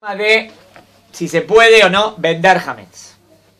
De si se puede o no vender hametz.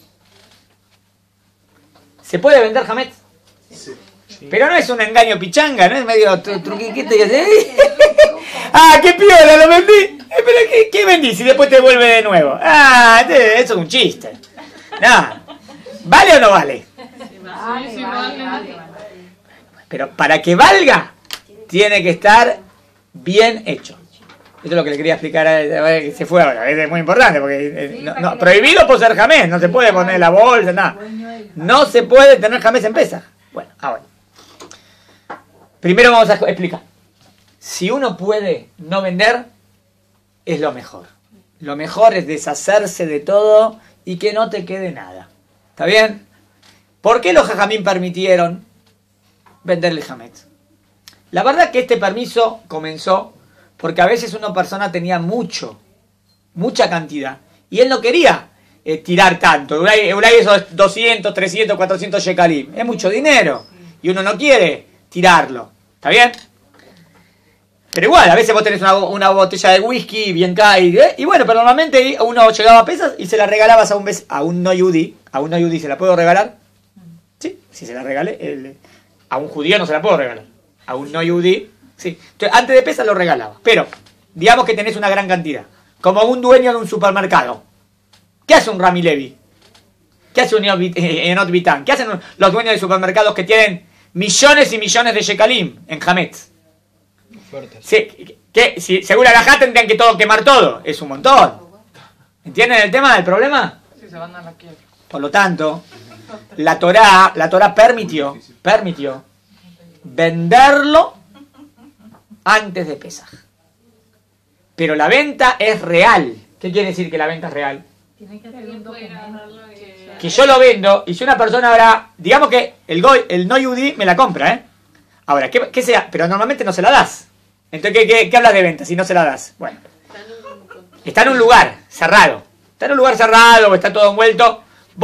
¿Se puede vender hametz? Sí. Pero no es un engaño pichanga, no es medio truquiquito y así. ¡Ah, qué piola, lo vendí! ¿Pero qué vendí si después te vuelve de nuevo? ¡Ah, eso es un chiste! No. ¿Vale o no vale? Vale. Pero para que valga, tiene que estar bien hecho. Esto es lo que le quería explicar, que se fue ahora, es muy importante, porque prohibido poseer hametz, no se puede poner la bolsa, nada. No se puede tener hametz en Pesaj. Bueno, ahora. Primero vamos a explicar. Si uno puede no vender, es lo mejor. Lo mejor es deshacerse de todo y que no te quede nada. ¿Está bien? ¿Por qué los jajamín permitieron venderle hametz? La verdad que este permiso comenzó porque a veces una persona tenía mucha cantidad, y él no quería tirar tanto. Euray esos 200, 300, 400 shekalim. Es mucho dinero, y uno no quiere tirarlo. ¿Está bien? Pero igual, a veces vos tenés una botella de whisky bien caída, y bueno, pero normalmente uno llegaba a pesas y se la regalabas a un no yudí. ¿A un no yudí se la puedo regalar? Sí, si se la regalé. A un judío no se la puedo regalar. A un no yudí, sí. Entonces, antes de pesas lo regalaba. Pero, digamos que tenés una gran cantidad. Como un dueño de un supermercado. ¿Qué hace un Rami Levi? ¿Qué hace un Enot Vitán? ¿Qué hacen los dueños de supermercados que tienen millones y millones de shekalim en hametz? Sí, si según la Alajá tendrían que quemar todo. Es un montón. ¿Entienden el tema del problema? Sí, se van a la quiebra. Por lo tanto, la Torá permitió venderlo antes de Pesaj. Pero la venta es real. ¿Qué quiere decir que la venta es real? Tiene que hacer un documento. Que yo lo vendo, y si una persona ahora, digamos que el no yudí me la compra, ¿eh? Ahora, ¿qué sea? Pero normalmente no se la das. Entonces, ¿qué hablas de venta si no se la das? Bueno, está en un lugar cerrado. Está en un lugar cerrado, está todo envuelto.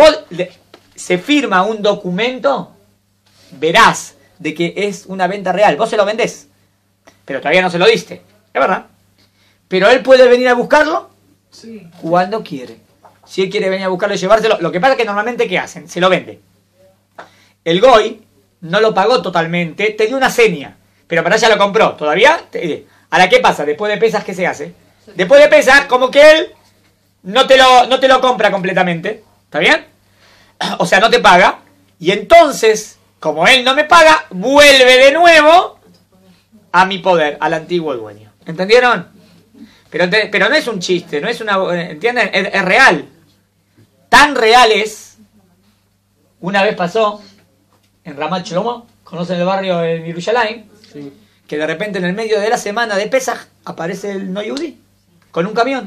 Se firma un documento, verás de que es una venta real. Vos se lo vendés, pero todavía no se lo diste. Es verdad. Pero él puede venir a buscarlo cuando quiere. Si él quiere venir a buscarlo y llevárselo, lo que pasa es que normalmente, ¿qué hacen? Se lo vende. El goy no lo pagó totalmente, te dio una seña, pero para allá lo compró. ¿Todavía? Ahora, ¿qué pasa? Después de pesas, ¿qué se hace? Después de pesas, como que él no te lo compra completamente. ¿Está bien? O sea, no te paga. Y entonces, como él no me paga, vuelve de nuevo a mi poder, al antiguo dueño. ¿Entendieron? Pero no es un chiste, no es una... ¿Entienden? Es real. Tan real es. Una vez pasó en Ramat Shlomo, ¿conocen el barrio de Yerushalayim? Sí. Que de repente en el medio de la semana de Pesaj aparece el no yudí con un camión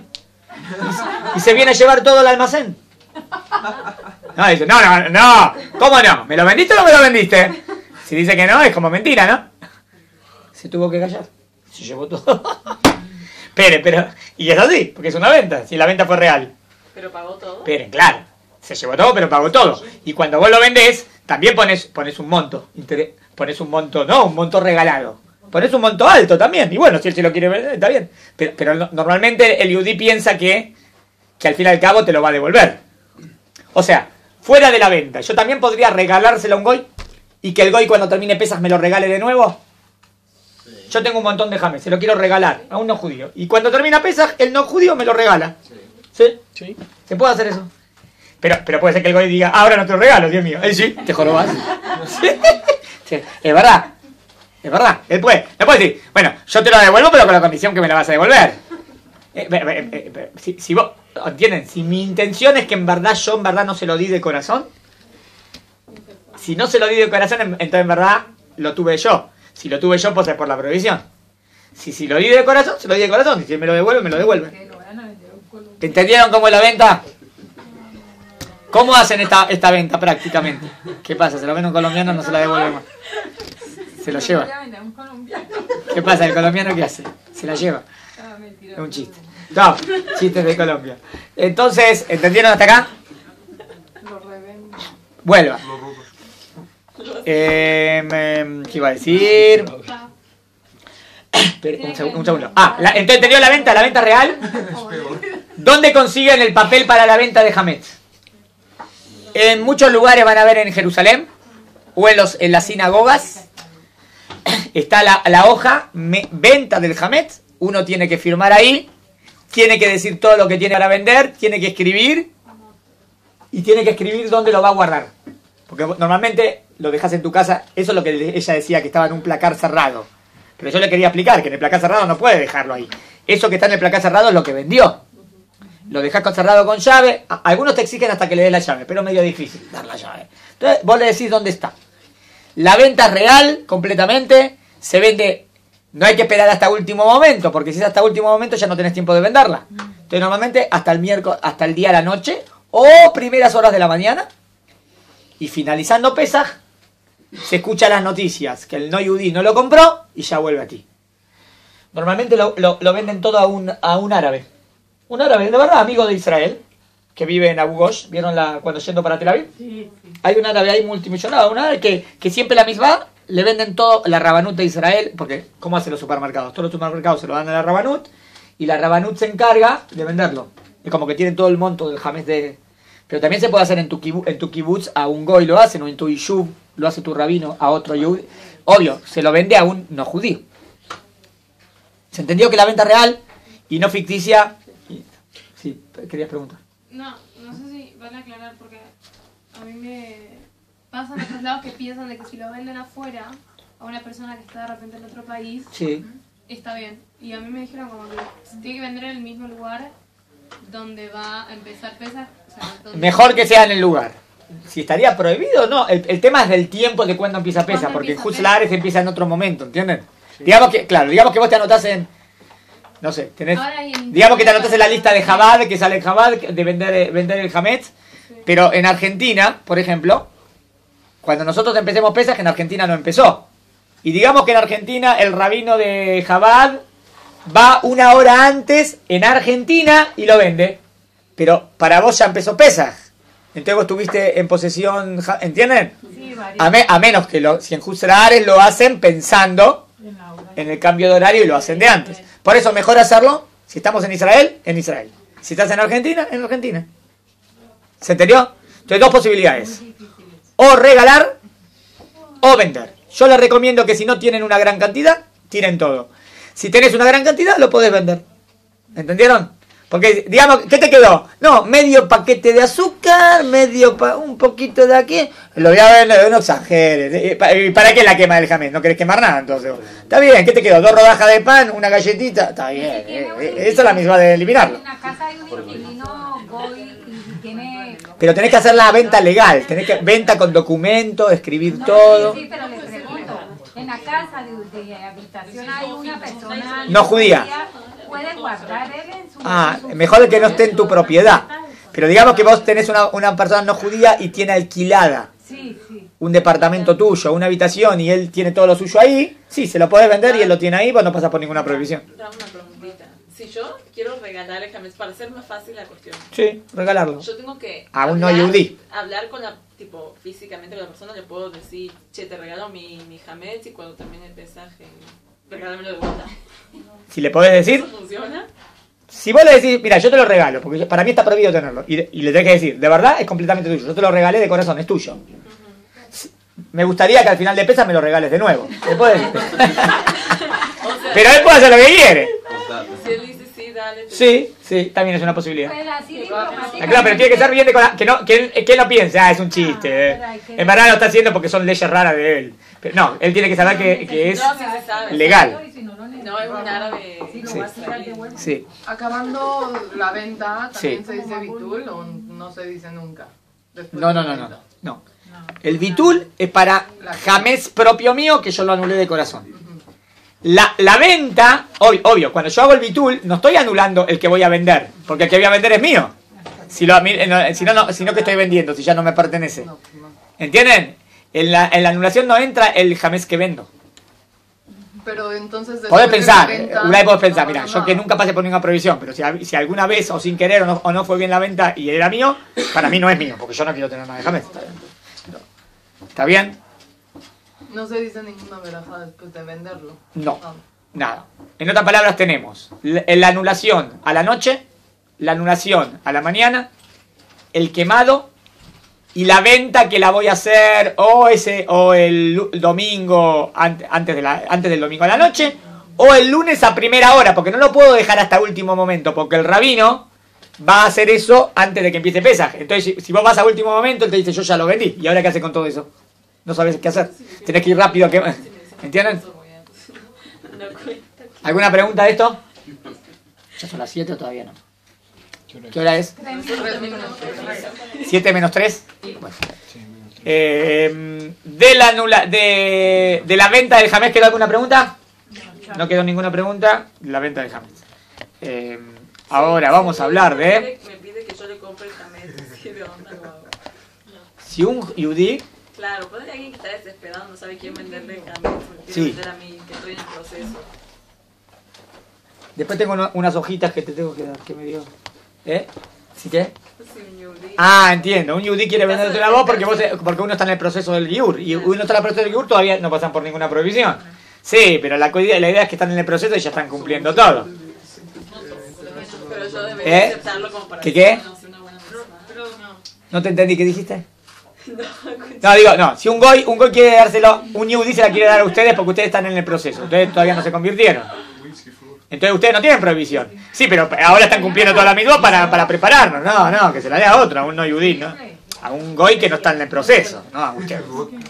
y se viene a llevar todo el almacén. No, dice, no, ¿cómo no? ¿Me lo vendiste o no me lo vendiste? Si dice que no, es como mentira, ¿no? Se tuvo que callar, se llevó todo. Pero, y es así, porque es una venta, si la venta fue real. ¿Pero pagó todo? Esperen, claro, se llevó todo, pero pagó todo. Y cuando vos lo vendés, también pones un monto. Pones un monto, no, un monto regalado. Pones un monto alto también. Y bueno, si él se lo quiere vender, está bien. Pero normalmente el yudí piensa que al fin y al cabo te lo va a devolver. O sea, fuera de la venta, yo también podría regalárselo a un goy y que el goy cuando termine pesas me lo regale de nuevo. Yo tengo un montón de hametz, se lo quiero regalar a un no judío. Y cuando termina pesas, el no judío me lo regala. ¿Sí? ¿Se puede hacer eso? Pero puede ser que el goy diga, ahora no te lo regalo, Dios mío. Él sí, te jorobas. Sí, es verdad. Es verdad. Él puede decir, bueno, yo te lo devuelvo, pero con la condición que me la vas a devolver. Si vos, ¿entienden? Si mi intención es que yo en verdad no se lo di de corazón, si no se lo di de corazón, entonces en verdad lo tuve yo. Si lo tuve yo, pues es por la prohibición. Si lo di de corazón, se lo di de corazón. Si me lo devuelve, me lo devuelve. ¿Entendieron cómo es la venta? ¿Cómo hacen esta venta prácticamente? ¿Qué pasa? Se lo ven a un colombiano, no se la devuelve más. Se lo lleva. ¿Qué pasa? ¿El colombiano qué hace? Se la lleva. Es un chiste. No, chistes de Colombia. Entonces, ¿entendieron hasta acá? Vuelva. ¿Qué iba a decir? Un segundo. Entonces, ¿entendió la venta? ¿La venta real? ¿Dónde consiguen el papel para la venta de Hametz? En muchos lugares van a ver en Jerusalén o en las sinagogas. Está la hoja venta del Hametz. Uno tiene que firmar ahí, tiene que decir todo lo que tiene para vender, tiene que escribir y tiene que escribir dónde lo va a guardar. Porque normalmente lo dejas en tu casa. Eso es lo que ella decía, que estaba en un placar cerrado. Pero yo le quería explicar que en el placar cerrado no puede dejarlo ahí. Eso que está en el placar cerrado es lo que vendió. Lo dejas cerrado con llave. Algunos te exigen hasta que le des la llave, pero es medio difícil dar la llave. Entonces vos le decís dónde está. La venta es real, completamente. Se vende, no hay que esperar hasta último momento, porque si es hasta último momento ya no tenés tiempo de venderla. Entonces normalmente hasta el miércoles, hasta el día a la noche, o primeras horas de la mañana, y finalizando Pesaj, se escuchan las noticias que el no yudí no lo compró y ya vuelve a ti. Normalmente lo venden todo a un árabe. Un árabe, de verdad, amigo de Israel, que vive en Abu Ghosh. ¿Vieron cuando yendo para Tel Aviv? Sí, sí. Hay un árabe ahí multimillonario, un árabe que siempre la misma le venden todo la Rabanut de Israel, porque ¿cómo hacen los supermercados? Todos los supermercados se lo dan a la Rabanut y la Rabanut se encarga de venderlo. Es como que tienen todo el monto del Hametz de... Pero también se puede hacer en tu kibutz, a un goy lo hacen, o en tu yishuv lo hace tu rabino a otro yudí. Obvio, se lo vende a un no judío. ¿Se entendió que la venta real y no ficticia? Sí, querías preguntar. No sé si van a aclarar porque a mí me pasan otros lados que piensan de que si lo venden afuera a una persona que está de repente en otro país, Sí. está bien. Y a mí me dijeron como que se tiene que vender en el mismo lugar donde va a empezar Pesaj. O sea, donde... Mejor que sea en el lugar. Si estaría prohibido, no. El tema es del tiempo de cuándo empieza Pesaj, ¿Cuándo porque en empieza Hutzlares empieza en otro momento, ¿entienden? Sí. Digamos que vos te anotás en... No sé, digamos que te anotás en la lista de Chabad, que sale en Chabad, de vender el Hametz, Sí. pero en Argentina, por ejemplo, cuando nosotros empecemos Pesaj, en Argentina no empezó. Y digamos que en Argentina el rabino de Chabad va una hora antes en Argentina y lo vende. Pero para vos ya empezó Pesaj. Entonces vos estuviste en posesión, ¿entienden? Sí, varios. A menos que si en Hutzlares lo hacen pensando En la hora. en el cambio de horario y lo hacen de antes. Por eso mejor hacerlo, si estamos en Israel, en Israel. Si estás en Argentina, en Argentina. ¿Se entendió? Entonces dos posibilidades. O regalar o vender. Yo les recomiendo que si no tienen una gran cantidad, tiren todo. Si tenés una gran cantidad, lo podés vender. ¿Entendieron? Porque, digamos, ¿qué te quedó? No, medio paquete de azúcar, un poquito de aquí. Lo voy a vender, no exageres. ¿Para qué la quema del Hametz? ¿No querés quemar nada entonces? Está bien, ¿qué te quedó? 2 rodajas de pan, una galletita. Está bien. Esa es la misma de eliminarlo. En la casa hay un inquilino goy y tiene... Pero tenés que hacer la venta legal. Venta con documento, escribir todo. Sí, pero les pregunto, en la casa de habitación hay una persona... No judía. ¿Puede guardar él en su... Mejor que no esté en tu propiedad. Pero digamos que vos tenés una persona no judía y tiene alquilada Sí, sí. un departamento tuyo, una habitación, y él tiene todo lo suyo ahí. Sí, se lo podés vender y él lo tiene ahí, vos no pasas por ninguna prohibición. Una preguntita. Si yo quiero regalar el Hametz para hacer más fácil la cuestión, Sí, regalarlo. yo tengo que A un no yudí. hablar con físicamente con la persona, le puedo decir, che, te regalo mi Hametz y cuando termine el pesaje, regálamelo de vuelta. Si le podés decir, ¿Eso funciona? si vos le decís, mira, yo te lo regalo, porque para mí está prohibido tenerlo, y le tenés que decir, de verdad es completamente tuyo, yo te lo regalé de corazón, es tuyo. Me gustaría que al final de pesa me lo regales de nuevo. ¿Le podés decir? O sea, Pero él puede hacer lo que quiere. si él dice sí, dale. Sí, también es una posibilidad. Pues así diplomáticamente... Claro, pero tiene que ser bien que él no piense, es un chiste. En verdad lo está haciendo porque son leyes raras de él. Pero no, él tiene que saber que es No, sí se sabe. legal. No, es un árabe. Sí. Acabando la venta, ¿también Sí. se dice bitul o no se dice nunca? Después No. de la venta. El bitul es para Hametz propio mío, que yo lo anulé de corazón. La venta, obvio, cuando yo hago el bitul, no estoy anulando el que voy a vender, porque el que voy a vender es mío. Si no que estoy vendiendo, si ya no me pertenece. ¿Entienden? En la anulación no entra el Hametz que vendo. Pero entonces Podés después de la pensar, venta, una vez podés pensar, no mira, pasa yo que nada. nunca pasé por ninguna prohibición, pero si alguna vez o sin querer o no fue bien la venta y era mío, para mí no es mío, porque yo no quiero tener nada de Hametz. ¿Está bien? No se dice ninguna veraja después de venderlo. No, nada. En otras palabras tenemos la anulación a la noche, la anulación a la mañana, el quemado y la venta que la voy a hacer o el domingo antes del domingo a la noche o el lunes a primera hora, porque no lo puedo dejar hasta último momento, porque el rabino va a hacer eso antes de que empiece Pesaj. Entonces, si vos vas a último momento, él te dice, yo ya lo vendí. ¿Y ahora qué hace con todo eso? No sabes qué hacer. Tenés que ir rápido a quemar. ¿Entienden? ¿Alguna pregunta de esto? ¿Ya son las 7 o todavía no? ¿Qué hora es? 7 menos 3. Bueno. De la venta del jamés, ¿quedó alguna pregunta? No quedó ninguna pregunta. La venta del jamés. Ahora vamos a hablar de... Me pide que yo le compre el jamés. ¿De dónde lo hago? Si un yudí... Claro, puede alguien que está desesperado, no sabe quién venderle el jamés. Quiere Sí. vender a mí, que estoy en el proceso. Después tengo unas hojitas que te tengo que dar. ¿Qué me dio? ¿Sí qué? Sí, un yudí. Ah, entiendo. Un yudí quiere venderte la voz porque uno está en el proceso del giur. Y uno está en el proceso del giur, todavía no pasan por ninguna prohibición. Sí, pero la idea es que están en el proceso y ya están cumpliendo todo. Pero yo debería aceptarlo como para ¿Qué? una buena persona. ¿No te entendí qué dijiste? No, digo, no. Si un goy quiere dárselo, un yudí se la quiere dar a ustedes porque ustedes están en el proceso. Ustedes todavía no se convirtieron. Entonces ustedes no tienen prohibición. Sí, pero ahora están cumpliendo toda la mitzvot para prepararnos. No, que se la dé a otro, a un no yudí, ¿no? A un goy que no está en el proceso. No, a usted.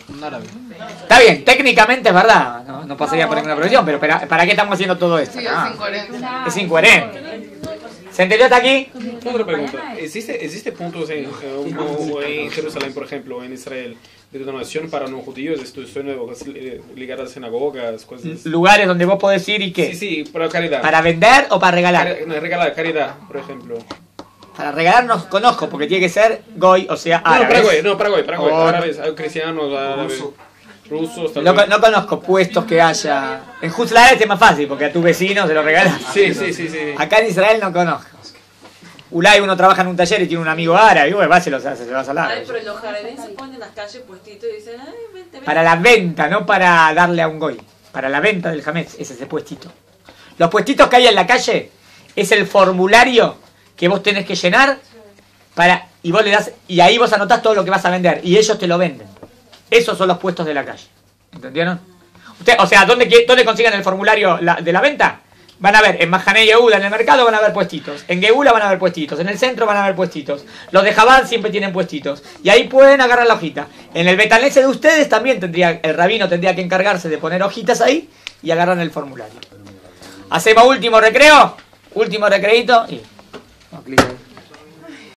Está bien, técnicamente es verdad. No pasaría por ninguna prohibición, pero ¿para qué estamos haciendo todo esto? Sí, No, es incoherente. es incoherente. ¿Se entendió hasta aquí? Otra pregunta. ¿Existe puntos en Jerusalén, por ejemplo, en Israel, de donación para no judíos? Estoy nuevo, ligar a sinagogas, cosas. Lugares donde vos podés ir y qué. Sí, para caridad. ¿Para vender o para regalar? Regalar, caridad, por ejemplo. Para regalar no conozco, porque tiene que ser goy, o sea, árabes. Paraguay. O- Árabes, cristianos, árabes, rusos, tal No, vez. no conozco puestos que haya. En Juzlaret es más fácil, porque a tu vecino se lo regalas. Sí. Acá en Israel no conozco. Ulay uno trabaja en un taller y tiene un amigo árabe, y bueno, va, se va a Ay, salar. pero los jardines se ponen en las calles puestitos y dicen, ay, vente. Para la venta, no para darle a un goy. Para la venta del jamés, es ese puestito. Los puestitos que hay en la calle es el formulario que vos tenés que llenar y vos le das, y ahí vos anotás todo lo que vas a vender, y ellos te lo venden. Esos son los puestos de la calle. ¿Entendieron? O sea, ¿dónde consiguen el formulario de la venta? Van a ver, en Mahané Yehuda, en el mercado van a haber puestitos. En Geula van a haber puestitos. En el centro van a haber puestitos. Los de Jabán siempre tienen puestitos. Y ahí pueden agarrar la hojita. En el betanese de ustedes también el rabino tendría que encargarse de poner hojitas ahí y agarran el formulario. Hacemos último recreo. Último recreito. Y...